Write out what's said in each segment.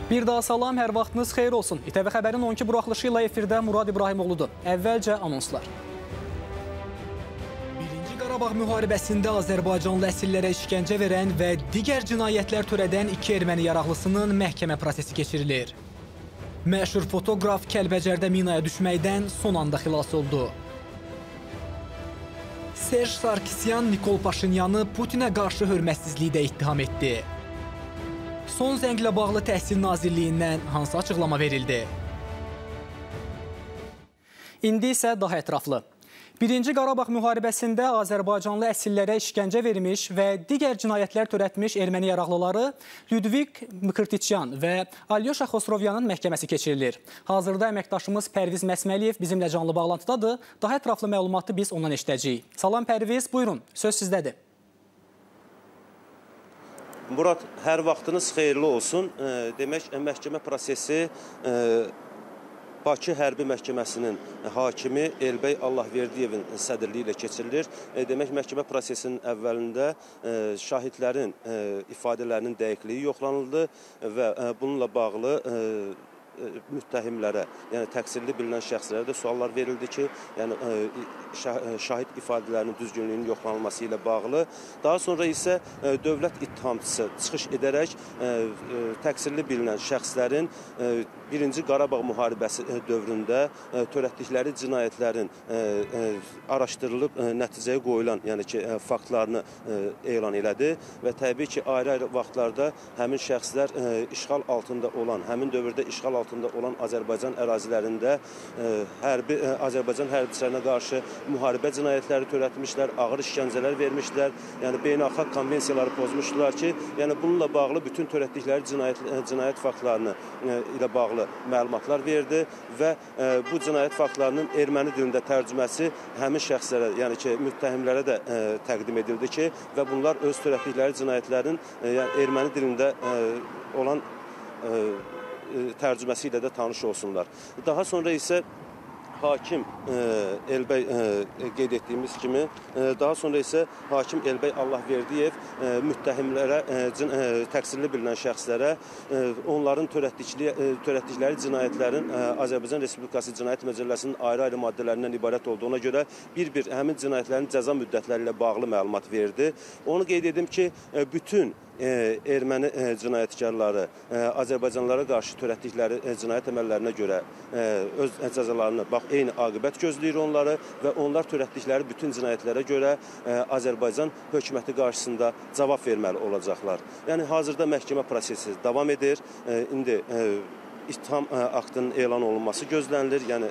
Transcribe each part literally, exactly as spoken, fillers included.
Bir daha salam, hər vaxtınız xeyir olsun. İTV Xəbərin on iki buraxılışı ilə efirdə Murad İbrahimoğludur. Əvvəlcə anonslar. Birinci Qarabağ müharibəsində Azərbaycanlı əsirlərə işgəncə verən və digər cinayətlər törədən iki erməni yaraqlısının məhkəmə prosesi keçirilir. Məşhur fotoqraf Kəlbəcərdə minaya düşməkdən son anda xilas oldu. Serj Sarkisyan Nikol Paşinyanı Putinə qarşı hörmətsizlikdə ittiham etdi. Son zənglə bağlı Təhsil Nazirliyindən hansı açıqlama verildi? İndi isə daha ətraflı. Birinci Qarabağ müharibəsində Azərbaycanlı əsillərə işgəncə vermiş və digər cinayətlər törətmiş erməni yaraqlıları Lyudvik Mkırtiçyan və Alyosha Xosrovyanın məhkəməsi keçirilir. Hazırda əməkdaşımız Pərviz Məsməliyev bizimlə canlı bağlantıdadır. Daha ətraflı məlumatı biz ondan eşidəcəyik. Salam Pərviz, buyurun, söz sizdədir. Murad, hər vaxtınız xeyirli olsun. Demək, məhkəmə prosesi Bakı Hərbi Məhkəməsinin hakimi Elbəy Allahverdiyevin sədrliyi ilə keçirilir. Demək, məhkəmə prosesinin əvvəlində şahidlərin ifadələrinin dəqiqliyi yoxlanıldı və bununla bağlı müttəhimlərə, yəni təqsirli bilinən şəxslərə də suallar verildi ki, yəni şahid ifadələrinin düzgünlüyünün yoxlanılması ilə bağlı. Daha sonra isə dövlət ittihamçısı çıxış edərək təqsirli bilinən şəxslərin Birinci Qarabağ müharibəsi dövründə törətdikləri cinayətlərin araşdırılıb nəticəyə qoyulan, yəni ki, faktlarını elan elədi və təbii ki, ayrı-ayrı vaxtlarda həmin şəxslər işğal altında olan, həmin dövrdə işğal altında olan Azərbaycan ərazilərində hərbi, Azərbaycan hərbiçilərinə qarşı müharibə cinayətləri törətmişlər, ağır işgəncələr vermişlər, yəni beynəlxalq konvensiyaları pozmuşdular ki, yəni bununla bağlı bütün törətdikləri cinayət, cinayət faktlarını ilə bağlı məlumatlar verdi və e, bu cinayət faktlarının erməni dilində tərcüməsi həmin şəxslərə, yəni ki, müttəhimlərə də e, təqdim edildi ki, və bunlar öz törətdikləri cinayətlərin e, yəni erməni dilində e, olan e, tərcüməsi ilə də tanış olsunlar. Daha sonra isə hakim e, Elbəy e, qeyd etdiyimiz kimi, e, daha sonra isə hakim Elbəy Allahverdiyev e, müttəhimlərə, e, cin, e, təqsirli bilinən şəxslərə e, onların törətdikləri, törətdikləri cinayətlərin e, Azərbaycan Respublikası Cinayət Məcəlləsinin ayrı-ayrı maddələrindən ibarət olduğuna görə bir-bir həmin cinayətlərin cəza müddətləri ilə bağlı məlumat verdi. Onu qeyd edim ki, e, bütün E, erməni e, cinayətkarları e, Azərbaycanlılara qarşı törətdikləri e, cinayət əməllərinə görə e, öz cəzalarını, bax, eyni aqibət gözləyir onları və onlar törətdikləri bütün cinayətlərə görə e, Azərbaycan hökuməti qarşısında cavab verməli olacaqlar. Yəni, hazırda məhkəmə prosesi davam edir. E, indi e, İttiham aktının elan olunması gözlənilir. Yəni,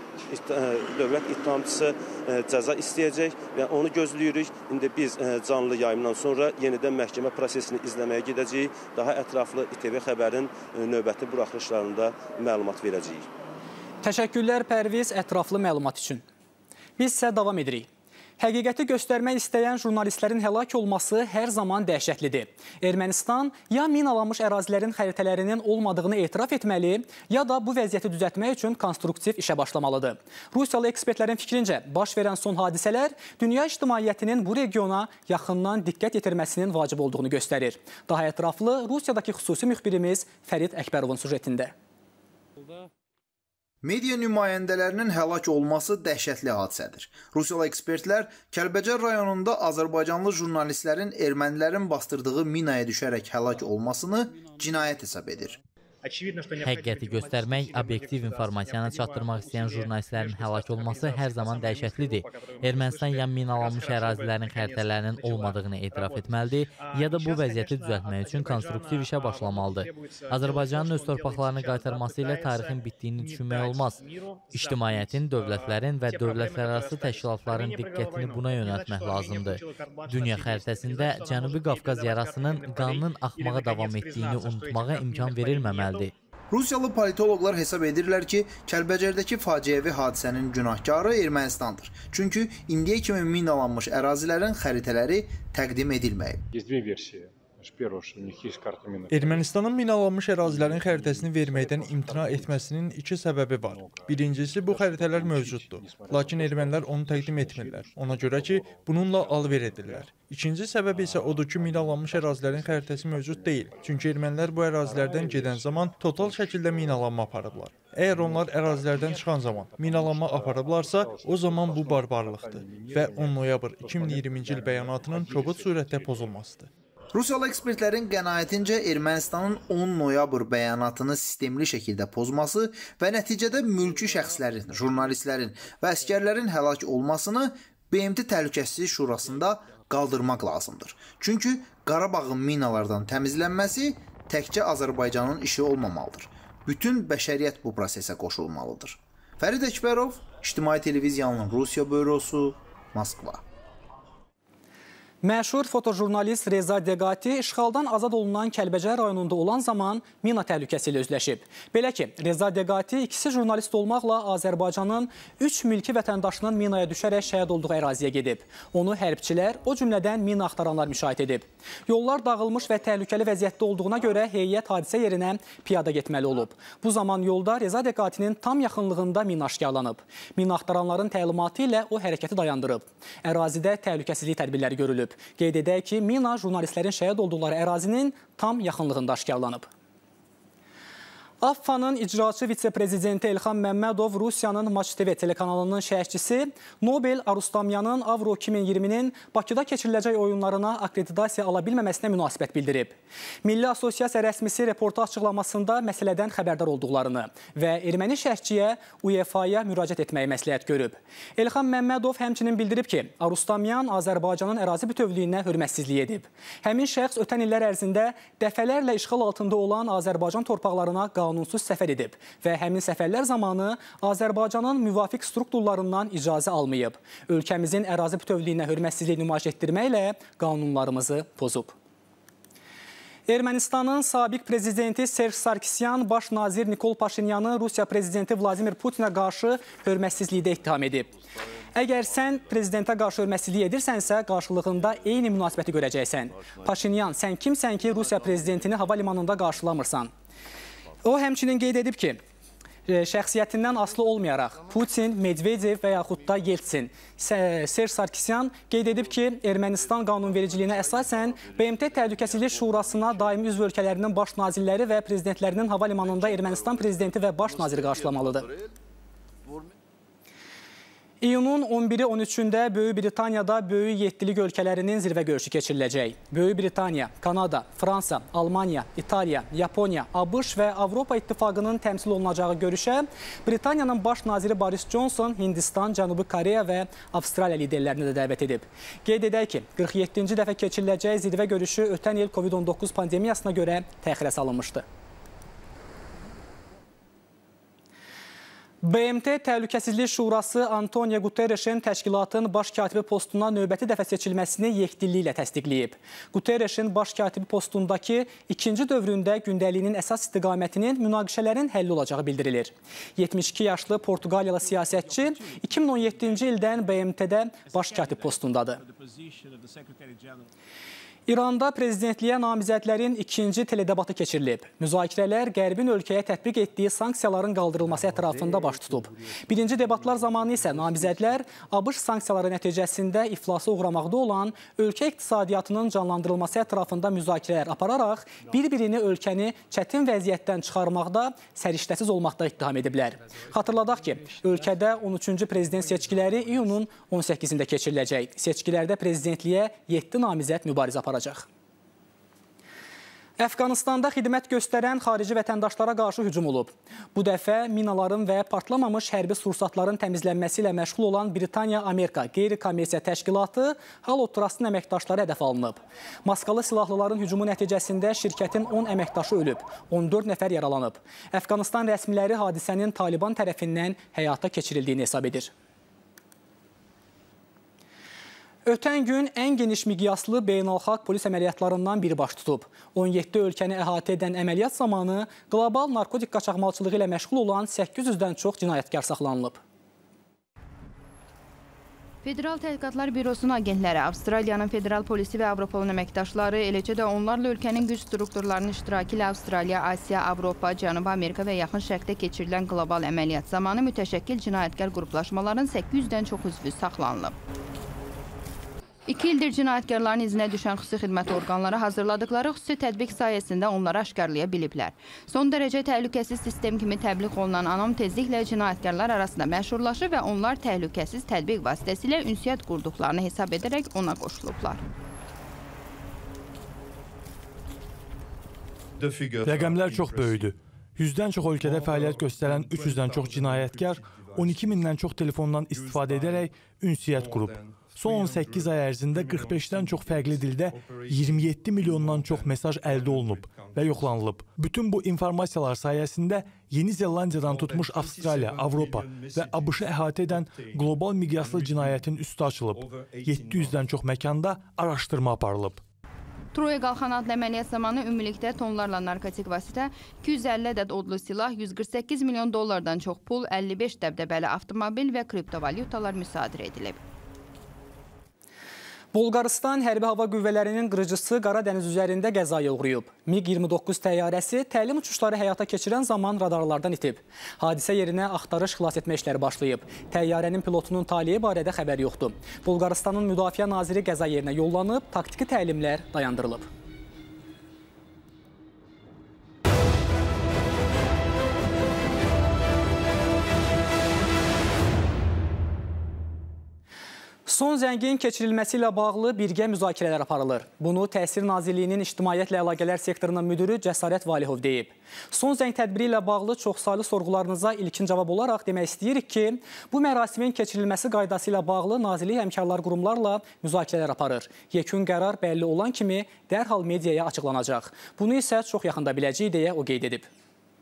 dövlət ittihamçısı cəza istəyəcək və onu gözləyirik. İndi biz canlı yayımdan sonra yenidən məhkəmə prosesini izləməyə gedəcəyik. Daha ətraflı İTV Xəbərin növbəti buraxılışlarında məlumat verəcəyik. Təşəkkürlər Pərviz ətraflı məlumat üçün. Biz isə davam edirik. Həqiqəti göstərmək istəyən jurnalistlərin həlak olması hər zaman dəhşətlidir. Ermənistan ya minalanmış ərazilərin xəritələrinin olmadığını etiraf etməli, ya da bu vəziyyəti düzəltmək üçün konstruktiv işə başlamalıdır. Rusiyalı ekspertlərin fikrincə, baş verən son hadisələr dünya ictimaiyyətinin bu regiona yaxından diqqət yetirməsinin vacib olduğunu göstərir. Daha ətraflı Rusiyadakı xüsusi müxbirimiz Fərid Əkbərovun süjetində. Media nümayəndələrinin həlak olması dəhşətli hadisədir. Rusiyalı ekspertlər Kəlbəcər rayonunda Azərbaycanlı jurnalistlərin ermənilərin bastırdığı minaya düşərək həlak olmasını cinayət hesab edir. Həqiqəti göstərmək, obyektiv informasiyanı çatdırmaq istəyən jurnalistlərin həlak olması hər zaman dəhşətlidir. Ermənistan ya minalanmış ərazilərin xəritələrinin olmadığını etiraf etməlidir, ya da bu vəziyyəti düzəltmək üçün konstruktiv işə başlamalıdır. Azərbaycanın öz torpaqlarını qaytarması ilə tarixin bitdiyini düşünmək olmaz. İctimaiyyətin, dövlətlərin və dövlətlərarası təşkilatların diqqətini buna yönəltmək lazımdır. Dünya xəritəsində Cənubi Qafqaz yarasının qanının axmağa davam etdiyini unutmağa imkan verilməməlidir. Rusiyalı politoloqlar hesab edirlər ki, Kəlbəcərdəki faciəvi hadisənin günahkarı Ermənistandır. Çünki indiyə kimi minalanmış ərazilərin xəritələri təqdim edilməyib. Ermənistanın minalanmış ərazilərin xəritəsini verməkdən imtina etməsinin iki səbəbi var. Birincisi, bu xəritələr mövcuddur, lakin ermənilər onu təqdim etmirlər. Ona görə ki, bununla alver edirlər. İkinci səbəb isə odur ki, minalanmış ərazilərin xəritəsi mövcud deyil. Çünki ermənilər bu ərazilərdən gedən zaman total şəkildə minalanma aparıblar. Əgər onlar ərazilərdən çıxan zaman minalanma aparıblarsa, o zaman bu barbarlıqdır və on noyabr iki min iyirminci il bəyanatının kobud surətdə pozulmasıdır. Rusiyalı ekspertlərin qənaətincə Ermənistanın on noyabr bəyanatını sistemli şəkildə pozması və nəticədə mülki şəxslərin, jurnalistlərin və əskərlərin həlak olmasını B M T Təhlükəsizlik Şurasında qaldırmaq lazımdır. Çünki Qarabağın minalardan təmizlənməsi təkcə Azərbaycanın işi olmamalıdır. Bütün bəşəriyyət bu prosesə qoşulmalıdır. Fərid Əkbərov, İctimai Televiziyanın Rusiya bürosu, Moskva. Məşhur fotojurnalist Reza Deqati işğaldan azad olunan Kəlbəcər rayonunda olan zaman mina təhlükəsi ilə üzləşib. Belə ki, Reza Deqati ikisi jurnalist olmaqla Azərbaycanın üç mülki vətəndaşının minaya düşərək şəhid olduğu əraziyə gedib. Onu hərbçilər, o cümlədən mina axtaranlar müşahidə edib. Yollar dağılmış və təhlükəli vəziyyətdə olduğuna görə heyət hadisə yerinə piyada getməli olub. Bu zaman yolda Reza Deqatinin tam yaxınlığında mina aşkarlanıb. Mina axtaranların təlimatı ilə o hərəkəti dayandırıb. Ərazidə təhlükəsizlik tədbirləri görülüb. Qeyd edək ki, mina jurnalistlərin şəhid olduqları ərazinin tam yaxınlığında aşkarlanıb. AFFA'nın icraçı vitse-prezidenti Elxan Məmmədov Rusiyanın Maç T V telekanalının şərhçisi Nobel Arustamyanın Avro iki min iyirminin Bakıda keçiriləcək oyunlarına akkreditasiya ala bilməməsinə münasibət bildirib. Milli Asosiasiya rəsmisi reportaj açıqlamasında məsələdən xəbərdar olduqlarını və erməni şərhçiyə UEFA-ya müraciət etməyi məsləhət görüb. Elxan Məmmədov həmçinin bildirib ki, Arustamyan Azərbaycanın ərazi bütövlüyünə hörmətsizlik edib. Həmin şəxs ötən illər ərzində dəfələrlə işğal altında olan Azərbaycan torpaqlarına qanunsuz səfər edib və həmin səfərlər zamanı Azərbaycanın müvafiq strukturlarından icazə almayıb. Ölkəmizin ərazi bütövlüyünə hörmətsizlik nümayiş etdirməklə qanunlarımızı pozub. Ermənistanın sabiq prezidenti Serj Sarkisyan baş nazir Nikol Paşinyanı Rusiya prezidenti Vladimir Putinə qarşı hörmətsizlikdə ittiham edib. Əgər sən prezidentə qarşı hörmətsizlik edirsənsə, qarşılığında eyni münasibəti görəcəksən. Paşinyan, sən kimsən ki, Rusiya prezidentini hava limanında qarşılamırsan? O həmçinin qeyd edib ki, şəxsiyyətindən asılı olmayaraq Putin, Medvedev və yaxud da Yeltsin. Serj Sarkisyan qeyd edib ki, Ermənistan qanunvericiliyinə əsasən B M T Təhlükəsizlik Şurasına daimi üzv ölkələrinin baş nazirləri və prezidentlərinin hava limanında Ermənistan prezidenti və baş naziri qarşılamalıdır. İyunun on biri on üçündə Böyük Britaniyada böyük yeddilik ölkələrinin zirvə görüşü keçiriləcək. Böyük Britaniya, Kanada, Fransa, Almaniya, İtaliya, Yaponiya, ABŞ və Avropa İttifaqının təmsil olunacağı görüşə Britaniyanın baş naziri Boris Johnson, Hindistan, Cənubi Koreya və Avstraliya liderlərini də dəvət edib. Qeyd edək ki, qırx yeddinci dəfə keçiriləcək zirvə görüşü ötən il Covid on doqquz pandemiyasına görə təxirə salınmışdı. B M T Təhlükəsizlik Şurası Antonio Guterreşin təşkilatın baş katibi postuna növbəti dəfə seçilməsini yekdilliklə təsdiqləyib. Guterreşin baş katibi postundakı ikinci dövründə gündəliyinin əsas istiqamətinin münaqişələrin həlli olacağı bildirilir. yetmiş iki yaşlı Portuqaliyalı siyasətçi iki min on yeddinci ildən B M T-də baş katib postundadır. İranda prezidentliyə namizədlərin ikinci teledebatı keçirilib. Müzakirələr Qərbin ölkəyə tətbiq etdiyi sanksiyaların qaldırılması ətrafında baş tutub. Birinci debatlar zamanı isə namizədlər ABŞ sanksiyaları nəticəsində iflasa uğramaqda olan ölkə iqtisadiyyatının canlandırılması ətrafında müzakirələr apararaq bir-birini ölkəni çətin vəziyyətdən çıxarmaqda, səriştəsiz olmaqda ittiham ediblər. Xatırladaq ki, ölkədə on üçüncü prezident seçkiləri iyunun on səkkizində keçiriləcək. Seçkilərdə prezidentliyə yeddi namizəd mübarizə aparacaq. Əfqanistanda xidmət göstərən xarici vətəndaşlara qarşı hücum olub. Bu dəfə minaların və partlamamış hərbi sursatların təmizlənməsi ilə məşğul olan Britaniya-Amerika qeyri-kommersiya təşkilatı Halo Trust'ın əməkdaşları hədəf alınıb. Maskalı silahlıların hücumu nəticəsində şirkətin on əməkdaşı ölüb, on dörd nəfər yaralanıb. Əfqanistan rəsmiləri hadisənin Taliban tərəfindən həyata keçirildiyini hesab edir. Ötən gün ən geniş miqyaslı beynəlxalq polis əməliyyatlarından biri baş tutub. on yeddi ölkəni əhatə edən əməliyyat zamanı qlobal narkotik qaçaqmalçılığı ilə məşğul olan səkkiz yüzdən çox cinayətkar saxlanılıb. Federal Təhqiqatlar Bürosunun agentləri, Avstraliyanın federal polisi və Avropolun əməkdaşları, eləcə də onlarla ölkənin güc strukturlarının iştirakı ilə Avstraliya, Asiya, Avropa, Cənubi Amerika və Yaxın Şərqdə keçirilən qlobal əməliyyat zamanı mütəşəkkil cinayətkar qruplaşmaların səkkiz yüzdən çox üzvü saxlanılıb. İki ildir cinayətkarların izinə düşən xüsusi xidmət orqanları hazırladıkları xüsusi tədbiq sayəsində onları aşkarlaya biliblər. Son dərəcə təhlükəsiz sistem kimi təbliğ olunan anom tezliklə cinayətkarlar arasında məşhurlaşır və onlar təhlükəsiz tədbiq vasitəsilə ünsiyyət qurduqlarını hesab edərək ona qoşulublar. Rəqəmlər çox böyüdü. yüzdən çox ölkədə fəaliyyət göstərən üç yüzdən çox cinayətkar on iki mindən çox telefondan istifadə edərək ünsiyyət qurub. Son on səkkiz ay ərzində qırx beşdən çox fərqli dildə iyirmi yeddi milyondan çox mesaj əldə olunub və yoxlanılıb. Bütün bu informasiyalar sayəsində Yeni Zelandiyadan tutmuş Avstraliya, Avropa və ABŞ-ı əhatə edən qlobal miqyaslı cinayətin üstü açılıb. yeddi yüzdən çox məkanda araşdırma aparılıb. Troya qalxan adlı əməliyyat zamanı ümumilikdə tonlarla narkotik vasitə, iki yüz əlli ədəd odlu silah, yüz qırx səkkiz milyon dollardan çox pul, əlli beş dəbdəbəli avtomobil və kriptovalyutalar müsadirə edilib. Bolqarıstan Hərbi Hava Qüvvələrinin qırıcısı Qara dəniz üzərində qəzaya uğrayıb. MiQ iyirmi doqquz təyyarəsi təlim uçuşları həyata keçirən zaman radarlardan itib. Hadisə yerinə axtarış xilas etmə işləri başlayıb. Təyyarənin pilotunun taliyi barədə xəbər yoxdur. Bolqarıstanın Müdafiə Naziri qəza yerinə yollanıb, taktiki təlimlər dayandırılıb. Son zəngin keçirilməsi ilə bağlı birgə müzakirələr aparılır. Bunu Təhsil Nazirliyinin İctimaiyyətlə Əlaqələr sektorunun müdürü Cəsarət Valihov deyib. Son zəng tədbiri ilə bağlı çoxsaylı sorğularınıza ilkin cavab olaraq demək istəyirik ki, bu mərasimin keçirilməsi qaydası ilə bağlı Nazirlik həmkarlar qurumlarla müzakirələr aparır. Yekun qərar bəlli olan kimi dərhal mediaya açıqlanacaq. Bunu isə çox yaxında biləcəyik deyə o qeyd edib.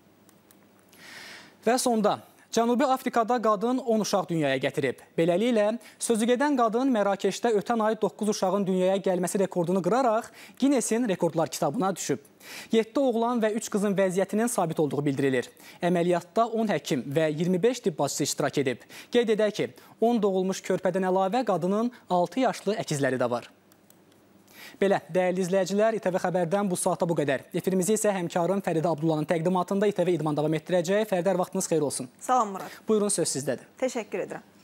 Və sonda, Cənubi Afrikada qadın on uşaq dünyaya gətirib. Beləliklə, sözügedən qadın Mərakeşdə ötən ay doqquz uşağın dünyaya gəlməsi rekordunu qıraraq Ginnesin rekordlar kitabına düşüb. yeddi oğlan və üç qızın vəziyyətinin sabit olduğu bildirilir. Əməliyyatda on həkim və iyirmi beş tibb bacısı iştirak edib. Qeyd edək ki, on doğulmuş körpədən əlavə qadının altı yaşlı əkizləri də var. Belə, dəyərli izləyicilər, İTV Xəbərdən bu saata bu qədər. Efirimizi isə həmkarım Fəridə Abdullanın təqdimatında İTV İdman davam etdirəcək. Fəridər, vaxtınız xeyir olsun. Salam Murad. Buyurun, söz sizdədir. Təşəkkür edirəm.